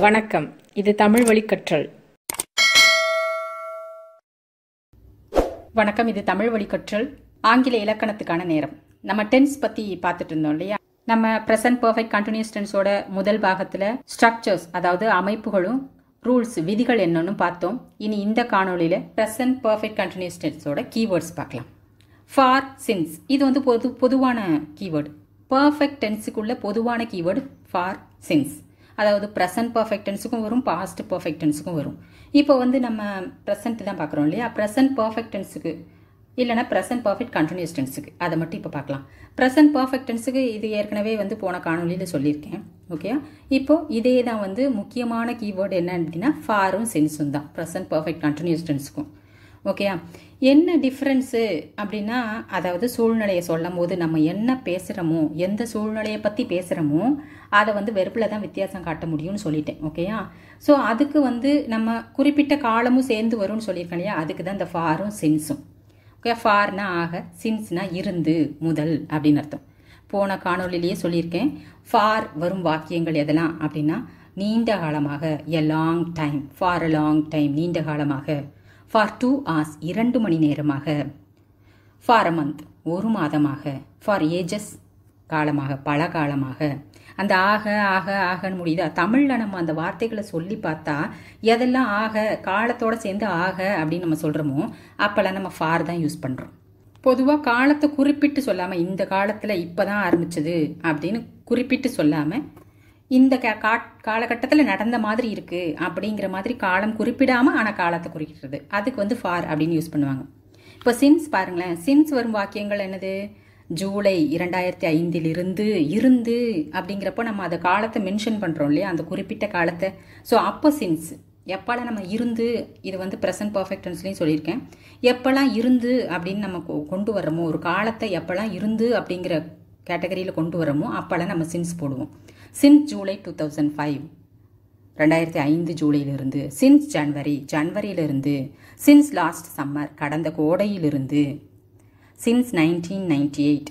வணக்கம். இது தமிழ் வழி கற்றல். வணக்கம். இது தமிழ் வழி கற்றல். ஆங்கில இலக்கணத்துக்கான நேரம். நம்ம டென்ஸ் பத்தி பார்த்துட்டு இருந்தோம் இல்லையா? நம்ம பிரசன்ட் பர்ஃபெக்ட் கண்டினியூஸ் டென்ஸோட முதல் பாகத்துல ஸ்ட்ரக்சர்ஸ், அதாவது அமைப்புகளும் ரூல்ஸ், விதிகள் என்னன்னு பார்த்தோம். இனி இந்த காணொளியில பிரசன்ட் பர்ஃபெக்ட் கண்டினியூஸ் டென்ஸோட கீவேர்ட்ஸ் பார்க்கலாம். ஃபார், சின்ஸ், இது வந்து பொதுவான கீவேர்டு. பர்ஃபெக்ட் டென்ஸுக்குள்ள பொதுவான கீவேர்டு ஃபார், சின்ஸ். அதாவது ப்ரெசன்ட் பர்ஃபெக்ட் டென்ஸுக்கும் வரும், பாஸ்ட் பர்ஃபெக்ட் டென்ஸுக்கும் வரும். இப்போ வந்து நம்ம ப்ரெசன்ட் தான் பார்க்குறோம் இல்லையா? ப்ரெசன்ட் பர்ஃபெக்ட் டென்ஸுக்கு இல்லைனா ப்ரெசன்ட் பர்ஃபெக்ட் கண்டினியூஸ் டென்ஸுக்கு அதை மட்டும் இப்போ பார்க்கலாம். ப்ரெசன்ட் பர்ஃபெக்ட் டென்ஸுக்கு இது ஏற்கனவே வந்து போன காணொலியில் சொல்லியிருக்கேன். ஓகே, இப்போ இதே தான் வந்து முக்கியமான கீவேர்டு என்ன அப்படின்னா ஃபாரும் சின்ஸும் தான் ப்ரெசன்ட் பர்ஃபெக்ட் கண்டினியூஸ் டென்ஸுக்கும். ஓகேயா? என்ன டிஃப்ரென்ஸு அப்படின்னா, அதாவது சூழ்நிலையை சொல்லும் போது நம்ம என்ன பேசுகிறோமோ, எந்த சூழ்நிலையை பற்றி பேசுகிறோமோ அதை வந்து வெறுப்பில் தான் வித்தியாசம் காட்ட முடியும்னு சொல்லிட்டேன். ஓகேயா? ஸோ அதுக்கு வந்து நம்ம குறிப்பிட்ட காலமும் சேர்ந்து வரும்னு சொல்லியிருக்கேன் இல்லையா? அதுக்கு தான் இந்த ஃபாரும் சின்ஸும். ஓகே, ஃபார்னா ஆக, சின்ஸ்னா இருந்து, முதல் அப்படின்னு அர்த்தம். போன காணொலியிலேயே சொல்லியிருக்கேன். ஃபார் வரும் வாக்கியங்கள் எதெல்லாம் அப்படின்னா, நீண்ட காலமாக, a long time, for a long time, நீண்ட காலமாக. ஃபார் 2 hours, 2 மணி நேரமாக. ஃபார் அ மந்த், ஒரு மாதமாக. ஃபார் ஏஜஸ், காலமாக, பல காலமாக. அந்த ஆக ஆக ஆகன்னு முடியுதா? தமிழில் நம்ம அந்த வார்த்தைகளை சொல்லி பார்த்தா எதெல்லாம் ஆக, காலத்தோட சேர்ந்து ஆக அப்படின்னு நம்ம சொல்கிறோமோ அப்போல்லாம் நம்ம ஃபார் தான் யூஸ் பண்ணுறோம். பொதுவாக காலத்தை குறிப்பிட்டு சொல்லாமல், இந்த காலத்தில் இப்போ தான் ஆரம்பிச்சது அப்படின்னு குறிப்பிட்டு சொல்லாமல், இந்த காலகட்டத்தில் நடந்த மாதிரி இருக்குது அப்படிங்கிற மாதிரி காலம் குறிப்பிடாமல் ஆனால் காலத்தை குறிக்கிறது, அதுக்கு வந்து ஃபார் அப்படின்னு யூஸ் பண்ணுவாங்க. இப்போ சின்ஸ் பாருங்களேன். சின்ஸ் வரும் வாக்கியங்கள் என்னது? ஜூலை 2005 இருந்து அப்படிங்கிறப்போ நம்ம அந்த காலத்தை மென்ஷன் பண்ணுறோம் இல்லையா? அந்த குறிப்பிட்ட காலத்தை. ஸோ அப்போ சின்ஸ் எப்போல்லாம் நம்ம இருந்து, இது வந்து ப்ரெசன்ட் பர்ஃபெக்ட் டென்ஸ்லையும் சொல்லியிருக்கேன். எப்போல்லாம் இருந்து அப்படின்னு நம்ம கொண்டு வர்றோமோ, ஒரு காலத்தை எப்போல்லாம் இருந்து அப்படிங்கிற கேட்டகரியில் கொண்டு வரோமோ அப்போல்லாம் நம்ம சின்ஸ் போடுவோம். சின்ஸ் ஜூலை 2005, 2005 ஜூலையிலிருந்து. சின்ஸ் ஜனவரியிலிருந்து. சின்ஸ் லாஸ்ட் சம்மர், கடந்த கோடையிலிருந்து. சின்ஸ் 1998,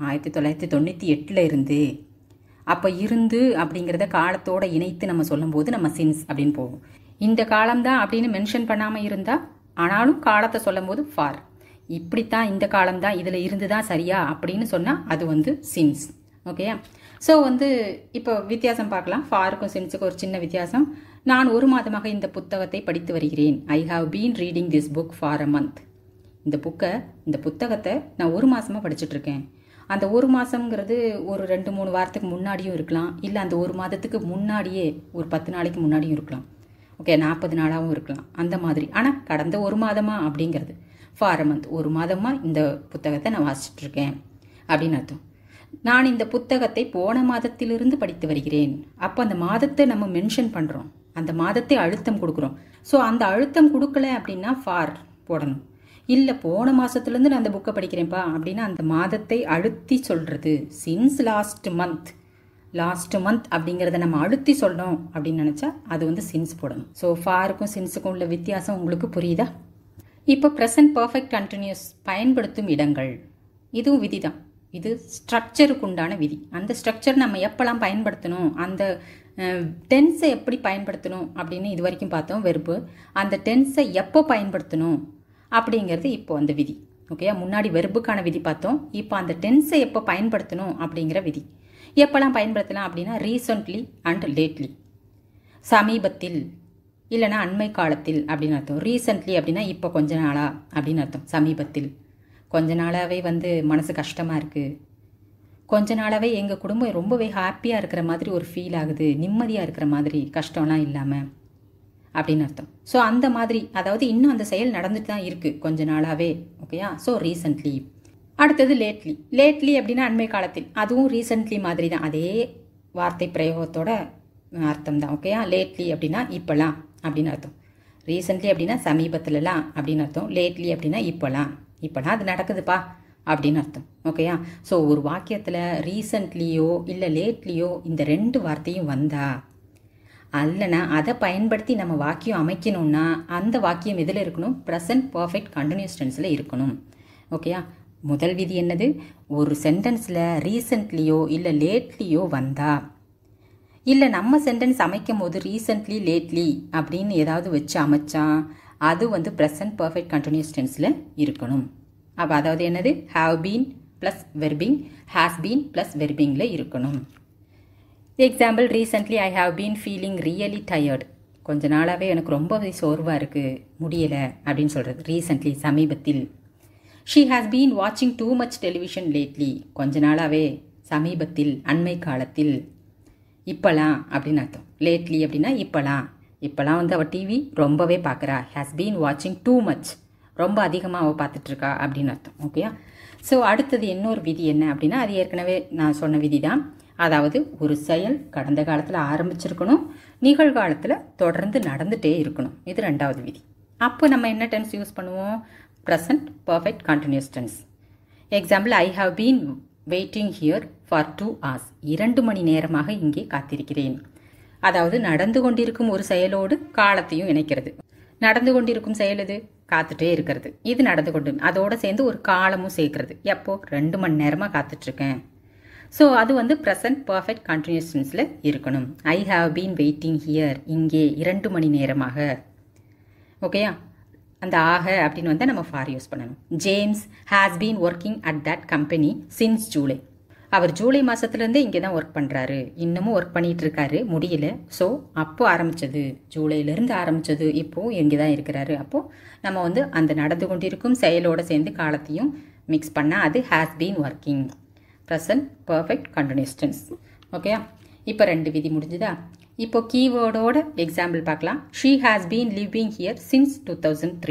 1998 இருந்து. அப்போ இருந்து அப்படிங்கிறத காலத்தோட இணைத்து நம்ம சொல்லும்போது நம்ம சின்ஸ் அப்படின்னு போவோம். இந்த காலம்தான் அப்படின்னு மென்ஷன் பண்ணாமல் இருந்தால், ஆனாலும் காலத்தை சொல்லும் போது ஃபார். இப்படித்தான், இந்த காலம்தான், இதில் இருந்து தான் சரியா அப்படின்னு சொன்னால் அது வந்து சின்ஸ். ஓகேயா? ஸோ வந்து இப்போ வித்தியாசம் பார்க்கலாம். ஃபாருக்கும் சின்ஸுக்கும் ஒரு சின்ன வித்தியாசம். நான் ஒரு மாதமாக இந்த புத்தகத்தை படித்து வருகிறேன். I have been reading this book for a month. இந்த புத்தகத்தை நான் ஒரு மாதமாக படிச்சுட்ருக்கேன். அந்த ஒரு மாதங்கிறது ஒரு 2-3 வாரத்துக்கு முன்னாடியும் இருக்கலாம், இல்லை அந்த ஒரு மாதத்துக்கு முன்னாடியே ஒரு 10 நாளைக்கு முன்னாடியும் இருக்கலாம். ஓகே, 40 நாளாகவும் இருக்கலாம், அந்த மாதிரி. ஆனால் கடந்த ஒரு மாதமாக அப்படிங்கிறது ஃபார் அ மந்த், ஒரு மாதமாக இந்த புத்தகத்தை நான் வாசிச்சுட்ருக்கேன் அப்படின்னு அர்த்தம். நான் இந்த புத்தகத்தை போன மாதத்திலிருந்து படித்து வருகிறேன். அப்போ அந்த மாதத்தை நம்ம மென்ஷன் பண்ணுறோம், அந்த மாதத்தை அழுத்தம் கொடுக்குறோம். ஸோ அந்த அழுத்தம் கொடுக்கல அப்படின்னா ஃபார் போடணும். இல்லை போன மாதத்துலேருந்து நான் அந்த புக்கை படிக்கிறேன்ப்பா அப்படின்னா அந்த மாதத்தை அழுத்தி சொல்கிறது. சின்ஸ் லாஸ்ட் மந்த் அப்படிங்கிறத நம்ம அழுத்தி சொல்லணும் அப்படின்னு நினச்சா அது வந்து சின்ஸ் போடணும். ஸோ ஃபாருக்கும் சின்ஸுக்கும் உள்ள வித்தியாசம் உங்களுக்கு புரியுதா? இப்போ ப்ரெசன்ட் பர்ஃபெக்ட் கண்டினியூஸ் பயன்படுத்தும் இடங்கள், இதுவும் விதி தான். இது ஸ்ட்ரக்சருக்கு உண்டான விதி. அந்த ஸ்ட்ரக்சர் நம்ம எப்போல்லாம் பயன்படுத்தணும், அந்த டென்ஸை எப்படி பயன்படுத்தணும் அப்படின்னு இது வரைக்கும் பார்த்தோம். வெர்பு, அந்த டென்ஸை எப்போ பயன்படுத்தணும் அப்படிங்கிறது இப்போ அந்த விதி. ஓகே, முன்னாடி வெர்புக்கான விதி பார்த்தோம். இப்போ அந்த டென்ஸை எப்போ பயன்படுத்தணும் அப்படிங்கிற விதி. எப்போல்லாம் பயன்படுத்தலாம் அப்படின்னா ரீசன்ட்லி அண்ட் லேட்லி, சமீபத்தில் இல்லைனா அண்மை காலத்தில் அப்படின்னு அர்த்தம். ரீசன்ட்லி அப்படின்னா இப்போ கொஞ்ச நாளா அப்படின்னு அர்த்தம். சமீபத்தில் கொஞ்ச நாளாகவே வந்து மனசு கஷ்டமாக இருக்குது, கொஞ்ச நாளாகவே எங்கள் குடும்பம் ரொம்பவே ஹாப்பியாக இருக்கிற மாதிரி ஒரு ஃபீல் ஆகுது, நிம்மதியாக இருக்கிற மாதிரி, கஷ்டம்லாம் இல்லாமல் அப்படின்னு அர்த்தம். ஸோ அந்த மாதிரி, அதாவது இன்னும் அந்த செயல் நடந்துட்டு தான் இருக்குது கொஞ்ச நாளாகவே. ஓகேயா? So recently. அடுத்தது லேட்லி அப்படின்னா அண்மை காலத்தில், அதுவும் ரீசன்ட்லி மாதிரி தான், அதே வார்த்தை பிரயோகத்தோட அர்த்தம் தான். ஓகேயா? லேட்லி அப்படின்னா இப்போலாம் அப்படின்னு அர்த்தம். ரீசன்ட்லி அப்படின்னா சமீபத்திலலாம் அப்படின்னு அர்த்தம். லேட்லி அப்படின்னா இப்போலாம் அது நடக்குதுப்பா அப்படின்னு அர்த்தம். ஓகேயா? ஸோ ஒரு வாக்கியத்தில் ரீசன்ட்லியோ இல்லை லேட்லியோ இந்த 2 வார்த்தையும் வந்தா, அல்லனா அதை பயன்படுத்தி நம்ம வாக்கியம் அமைக்கணும்னா அந்த வாக்கியம் எதில் இருக்கணும்? ப்ரெசன்ட் பர்ஃபெக்ட் கண்டினியூஸ் டென்ஸில் இருக்கணும். ஓகேயா? முதல் விதி என்னது? ஒரு சென்டென்ஸில் ரீசன்ட்லியோ இல்லை லேட்லியோ வந்தா இல்லை நம்ம சென்டென்ஸ் அமைக்கும் போது ரீசெண்ட்லி லேட்லி அப்படின்னு ஏதாவது வச்சு அமைச்சா அது வந்து ப்ரெசன்ட் பர்ஃபெக்ட் கண்டினியூஸ் டென்ஸில் இருக்கணும். அப்போ அதாவது என்னது, have been plus verbing, has been plus வெர்பிங்கில் இருக்கணும். Example, recently I have been feeling really tired. கொஞ்ச நாளாகவே எனக்கு ரொம்பவே சோர்வாக இருக்குது, முடியலை அப்படின்னு சொல்கிறது. ரீசெண்ட்லி சமீபத்தில். ஷீ ஹாஸ் பீன் வாட்சிங் டூ மச் டெலிவிஷன் லேட்லி. கொஞ்ச நாளாகவே, சமீபத்தில், அண்மை காலத்தில். இப்போலாம் அப்படின்னு அர்த்தம். லேட்லி அப்படின்னா இப்போலாம் வந்து அவள் டிவி ரொம்பவே பார்க்குறா. ஹேஸ் பீன் வாட்சிங் டூ மச், ரொம்ப அதிகமாக அவள் பார்த்துட்ருக்கா அப்படின்னு அர்த்தம். ஓகேயா? ஸோ அடுத்தது இன்னொரு விதி என்ன அப்படின்னா, அது ஏற்கனவே நான் சொன்ன விதி தான். அதாவது ஒரு செயல் கடந்த காலத்தில் ஆரம்பிச்சிருக்கணும், நிகழ்காலத்தில் தொடர்ந்து நடந்துகிட்டே இருக்கணும். இது ரெண்டாவது விதி. அப்போ நம்ம என்ன டென்ஸ் யூஸ் பண்ணுவோம், present perfect continuous tense. Example, I have been waiting here for 2 hours. 2 மணி நேரமாக இங்கே காத்திருக்கிறேன். அதாவது நடந்து கொண்டிருக்கும் ஒரு செயலோடு காலத்தையும் இணைக்கிறது. நடந்து கொண்டிருக்கும் செயல் இது காத்துட்டே இருக்கிறது, இது நடந்து கொண்டு அதோட சேர்ந்து ஒரு காலமும் சேர்க்கறது. எப்போ, 2 மணி நேரமாக காத்துட்ருக்கேன். ஸோ அது வந்து ப்ரெசன்ட் பர்ஃபெக்ட் கண்டினியூஸ் டென்ஸில் இருக்கணும். I have been waiting here, இங்கே 2 மணி நேரமாக. ஓகேயா? அந்த ஆக அப்படின்னு வந்து நம்ம ஃபார் யூஸ் பண்ணணும். James has been working at that company since July. அவர் ஜூலை மாதத்துலேருந்தே இங்கே தான் ஒர்க் பண்ணுறாரு, இன்னமும் ஒர்க் பண்ணிகிட்டு இருக்காரு, முடியல. ஸோ அப்போது ஆரம்பித்தது, ஜூலையிலேருந்து ஆரம்பித்தது, இப்போது இங்கே தான் இருக்கிறாரு. அப்போது நம்ம வந்து அந்த நடந்து கொண்டிருக்கும் செயலோடு சேர்ந்து காலத்தையும் மிக்ஸ் பண்ணால் அது has been working, present perfect continuous tense. ஓகேயா? இப்போ 2 விதி முடிஞ்சுதா? இப்போ கீவேர்டோட எக்ஸாம்பிள் பார்க்கலாம். She has been living here since 2003.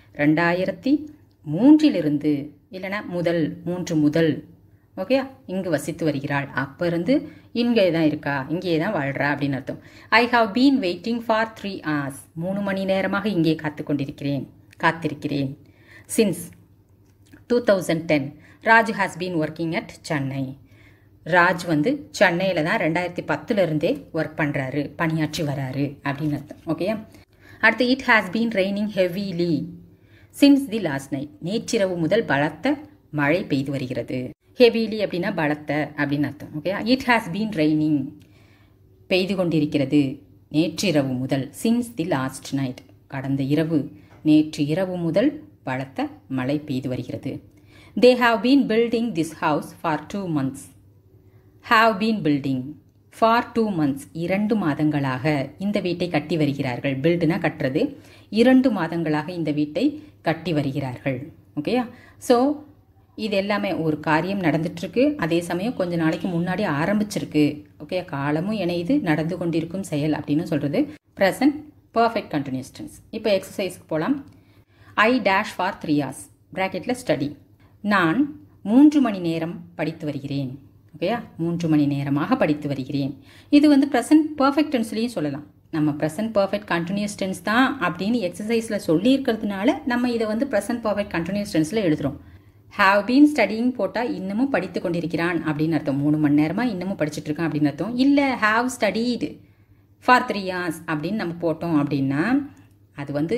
2003 இல்லைனா முதல் ஓகேயா, இங்கு வசித்து வருகிறாள். அப்போ இருந்து இங்கே தான் இருக்கா, இங்கே தான் வாழ்கிறா அப்படின்னு அர்த்தம். I have been waiting for 3 hours. 3 மணி நேரமாக இங்கே காத்திருக்கிறேன். Since 2010. Raj has been working at Chennai. Raj வந்து சென்னையில் தான் 2010 ஒர்க் பண்ணுறாரு, பணியாற்றி வராரு அப்படின்னு அர்த்தம். ஓகேயா? அடுத்து, it has been raining heavily since the last night. நேற்றிரவு முதல் பலத்த மழை பெய்து வருகிறது. ஹெவிலி அப்படின்னா பலத்த அப்படின்னு அர்த்தம். Okay, it has been raining, பெய்து கொண்டிருக்கிறது நேற்றிரவு முதல். சின்ஸ் தி லாஸ்ட் நைட், கடந்த இரவு, நேற்று இரவு முதல் பலத்த மழை பெய்து வருகிறது. They have been building this house for 2 months. Have been building for 2 months, 2 மாதங்களாக இந்த வீட்டை கட்டி வருகிறார்கள். பில்டுனா கட்டுறது. 2 மாதங்களாக இந்த வீட்டை கட்டி வருகிறார்கள். ஓகேயா? ஸோ இது எல்லாமே ஒரு காரியம் நடந்துட்டுருக்கு, அதே சமயம் கொஞ்ச நாளைக்கு முன்னாடி ஆரம்பிச்சிருக்கு. ஓகே, காலமும் இணையுது, நடந்து கொண்டிருக்கும் செயல் அப்படின்னு சொல்கிறது ப்ரெசன்ட் பர்ஃபெக்ட் கண்டினியூஸ் டென்ஸ். இப்போ எக்ஸசைஸ்க்கு போகலாம். ஐ டேஷ் ஃபார் 3 hours ப்ராக்கெட்டில் ஸ்டடி. நான் 3 மணி நேரம் படித்து வருகிறேன். ஓகேயா, 3 மணி நேரமாக படித்து வருகிறேன். இது வந்து ப்ரெசன்ட் பர்ஃபெக்ட் டென்ஸ்லையும் சொல்லலாம். நம்ம ப்ரெசன்ட் பர்ஃபெக்ட் கண்டினியூஸ் டென்ஸ் தான் அப்படின்னு எக்ஸசைஸில் சொல்லியிருக்கிறதுனால நம்ம இதை வந்து ப்ரெசன்ட் பர்ஃபெக்ட் கண்டினியூஸ் டென்ஸில் எழுதுகிறோம். ஹாவ் பீன் ஸ்டடிங் போட்டால் இன்னமும் படித்து கொண்டிருக்கிறான் அப்படின்னு அர்த்தம். 3 மணி நேரமாக இன்னமும் படிச்சுட்டு இருக்கான் அப்படின்னு அர்த்தம். இல்லை ஹாவ் ஸ்டடீடு ஃபார் 3 hours அப்படின்னு நம்ம போட்டோம் அப்படின்னா அது வந்து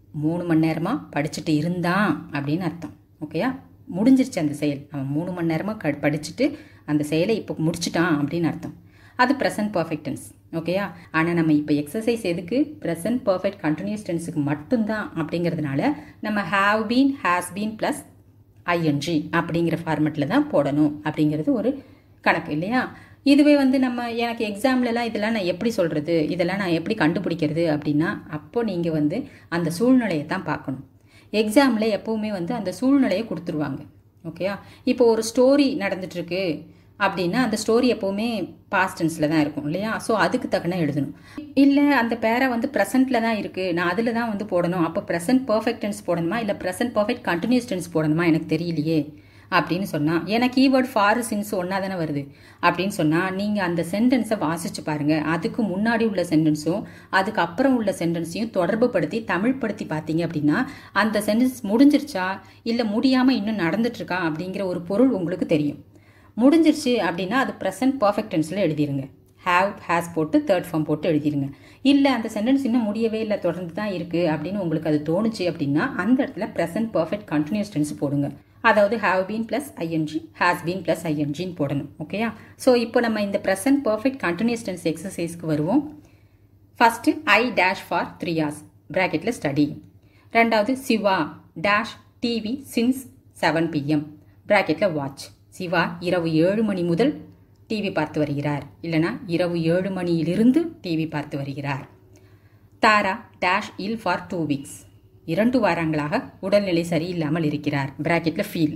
3 மணி நேரமாக படிச்சுட்டு இருந்தான் அப்படின்னு அர்த்தம். ஓகேயா, முடிஞ்சிருச்சு அந்த செயல். அவன் 3 மணி நேரமாக படிச்சுட்டு அந்த செயலை இப்போ முடிச்சுட்டான் அப்படின்னு அர்த்தம். அது ப்ரெசன்ட் பர்ஃபெக்ட் டென்ஸ். ஓகேயா? ஆனால் நம்ம இப்போ எக்ஸசைஸ் எதுக்கு, ப்ரெசன்ட் பர்ஃபெக்ட் கண்டினியூஸ் டென்ஸுக்கு மட்டும்தான் அப்படிங்கிறதுனால நம்ம have been, has been plus ING அப்படிங்கிற ஃபார்மெட்டில் தான் போடணும் அப்படிங்கிறது ஒரு கணக்கு இல்லையா? இதுவே வந்து நம்ம எனக்கு எக்ஸாம்லலாம் இதெல்லாம் நான் எப்படி சொல்கிறது, இதெல்லாம் நான் எப்படி கண்டுபிடிக்கிறது அப்படின்னா அப்போ நீங்கள் வந்து அந்த சூழ்நிலையை தான் பார்க்கணும். எக்ஸாமில் எப்போவுமே வந்து அந்த சூழ்நிலையை கொடுத்துருவாங்க. ஓகேயா? இப்போ ஒரு ஸ்டோரி நடந்துட்டுருக்கு அப்படின்னா அந்த ஸ்டோரி எப்போவுமே பாஸ்ட் டென்ஸில் தான் இருக்கும் இல்லையா? ஸோ அதுக்கு தக்கன எழுதணும். இல்லை அந்த பேரை வந்து ப்ரெசென்ட்டில் தான் இருக்குது, நான் அதில் தான் வந்து போடணும், அப்போ ப்ரெசென்ட் பர்ஃபெக்ட் டென்ஸ் போடணுமா இல்லை ப்ரெசென்ட் பர்ஃபெக்ட் கண்டினியூஸ் டென்ஸ் போடணுமா எனக்கு தெரியலையே அப்படின்னு சொன்னால், ஏன்னா கீவேர்டு ஃபார் சின்ஸ் ஒன்றா தானே வருது அப்படின்னு சொன்னால் நீங்கள் அந்த சென்டென்ஸை வாசித்து பாருங்கள். அதுக்கு முன்னாடி உள்ள சென்டென்ஸும் அதுக்கு அப்புறம் உள்ள சென்டென்ஸையும் தொடர்பு படுத்தி தமிழ் படுத்தி பார்த்தீங்க அப்படின்னா அந்த சென்டென்ஸ் முடிஞ்சிருச்சா இல்லை முடியாமல் இன்னும் நடந்துட்டுருக்கா அப்படிங்கிற ஒரு பொருள் உங்களுக்கு தெரியும். முடிஞ்சிருச்சு அப்படின்னா அது ப்ரெசன்ட் பர்ஃபெக்ட் டென்ஸில் எழுதிருங்க. ஹேவ், ஹேஸ் போட்டு தேர்ட் ஃபார்ம் போட்டு எழுதிருங்க. இல்லை அந்த சென்டென்ஸ் இன்னும் முடியவே இல்லை, தொடர்ந்து தான் இருக்குது அப்படின்னு உங்களுக்கு அது தோணுச்சு அப்படின்னா அந்த இடத்துல ப்ரெசன்ட் பர்ஃபெக்ட் கண்டினியூஸ் டென்ஸ் போடுங்க. அதாவது have been plus ing, has been plus ing போடணும். ஓகேயா? ஸோ இப்போ நம்ம இந்த present perfect continuous tense எக்ஸசைஸ்க்கு வருவோம். First I dash for 3 hours bracketல study. ரெண்டாவது Siva dash TV since 7 PM bracketல watch. Siva இரவு 7 மணி முதல் டிவி பார்த்து வருகிறார், இல்லனா இரவு 7 மணியிலிருந்து டிவி பார்த்து வருகிறார். தாரா dash ill for 2 weeks 2 வாரங்களாக உடல்நிலை சரியில்லாமல் இருக்கிறார் bracketல feel.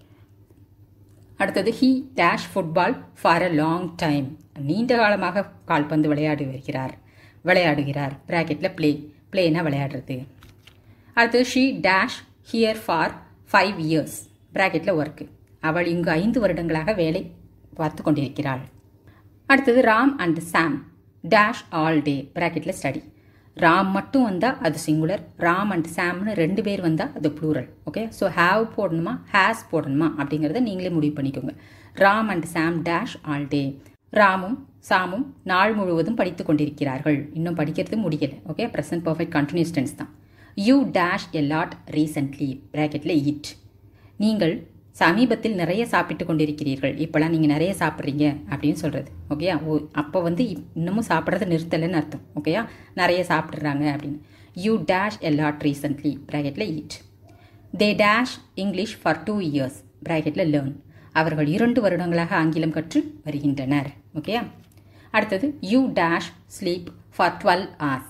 அடுத்தது he dash football for a long time நீண்ட காலமாக கால்பந்து விளையாடுகிறார் bracketல play, playனா விளையாடுறது. அடுத்தது she dash here for 5 years bracketல work அவள் இங்கு 5 வருடங்களாக வேலை பார்த்து கொண்டிருக்கிறாள். அடுத்தது Ram and Sam dash all day bracketல study. ராம் மட்டும் வந்தா அது சிங்குலர், ராம் அண்ட் சாம்னு 2 பேர் வந்தா அது ப்ளூரல். ஓகே, ஸோ ஹாவ் போடணுமா ஹேஸ் போடணுமா அப்படிங்கிறத நீங்களே முடிவு பண்ணிக்கோங்க. Ram and Sam dash all day. ராமும் சாமும் நாள் முழுவதும் படித்து கொண்டிருக்கிறார்கள், இன்னும் படிக்கிறது முடியல. Okay, present perfect continuous tense தான். You dash a lot recently bracketல eat. நீங்கள் சமீபத்தில் நிறைய சாப்பிட்டு கொண்டிருக்கிறீர்கள், இப்போலாம் நீங்கள் நிறைய சாப்பிட்றீங்க அப்படின்னு சொல்கிறது. ஓகேயா? அப்போ இன்னமும் சாப்பிட்றத நிறுத்தலைன்னு அர்த்தம். ஓகேயா? நிறைய சாப்பிட்றாங்க அப்படின்னு. You dash a lot recently bracketல eat. they dash English for 2 years bracketல learn. அவர்கள் 2 வருடங்களாக ஆங்கிலம் கற்று வருகின்றனர். ஓகேயா? அடுத்தது you dash sleep for 12 hours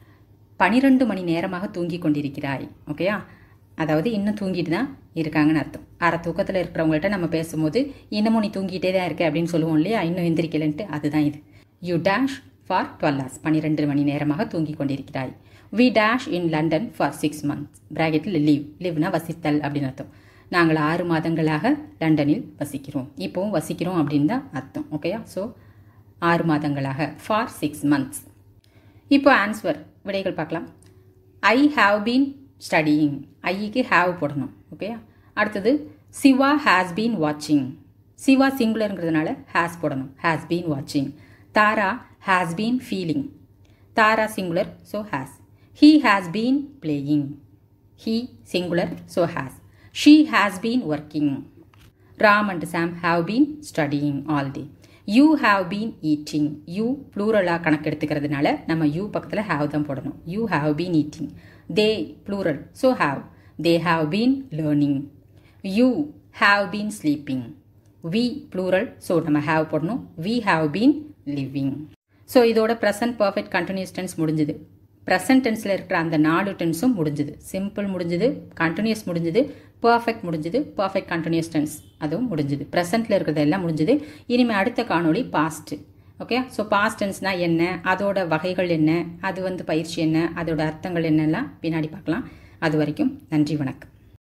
12 மணி நேரமாக தூங்கி கொண்டிருக்கிறாய். ஓகேயா? அதாவது இன்னும் தூங்கிட்டு தான் இருக்காங்கன்னு அர்த்தம். அரை தூக்கத்தில் இருக்கிறவங்கள்ட்ட நம்ம பேசும்போது இன்னமும் நீ தூங்கிட்டே தான் இருக்க அப்படின்னு சொல்லுவோம் இல்லையா, இன்னும் எந்திரிக்கலன்ட்டு, அதுதான் இது. யூ dash for 12 hours 12 மணி நேரமாக தூங்கி கொண்டிருக்கிறாய். we dash in London for 6 months bracketல liveனா வசித்தல் அப்படின்னு அர்த்தம். நாங்கள் 6 மாதங்களாக லண்டனில் வசிக்கிறோம், இப்போவும் வசிக்கிறோம் அப்படின்னு தான் அர்த்தம். ஓகேயா? ஸோ 6 மாதங்களாக for 6 months. இப்போ ஆன்சர் விடைகள் பார்க்கலாம். ஐ ஹாவ் பீன் ஸ்டடியிங், ஐக்கு ஹாவ் போடணும். ஓகேயா? அடுத்தது சிவா ஹேஸ் பீன் வாட்சிங், சிவா சிங்குலருங்கிறதுனால ஹேஸ் போடணும், ஹேஸ் பீன் வாட்சிங். Tara has been feeling, Tara singular so has. He has been playing, he singular so has. She has been working. Ram and Sam have been studying all day. You have been eating, you ப்ளூரலாக கணக்கு எடுத்துக்கிறதுனால நம்ம you பக்கத்தில் have தான் போடணும். You have been eating. They plural so have. They have been learning. You have been sleeping. We plural so நம்ம have போடணும். We have been living. So இதோட ப்ரெசன்ட் பர்ஃபெக்ட் கண்டினியூஸ் டென்ஸ் முடிஞ்சுது. Present டென்ஸில் இருக்கிற அந்த 4 டென்ஸும் முடிஞ்சுது. சிம்பிள் முடிஞ்சுது, continuous முடிஞ்சுது, பர்ஃபெக்ட் முடிஞ்சுது, பர்ஃபெக்ட் கண்டினியூஸ் டென்ஸ் அதுவும் முடிஞ்சுது. ப்ரெசென்ட்டில் இருக்கிறது எல்லாம் முடிஞ்சுது. இனிமேல் அடுத்த காணொளி பாஸ்ட். ஓகே, ஸோ பாஸ்ட் டென்ஸ்னால் என்ன, அதோட வகைகள் என்ன, அது பயிற்சி என்ன, அதோட அர்த்தங்கள் என்னெல்லாம் பின்னாடி பார்க்கலாம். அது வரைக்கும் நன்றி, வணக்கம்.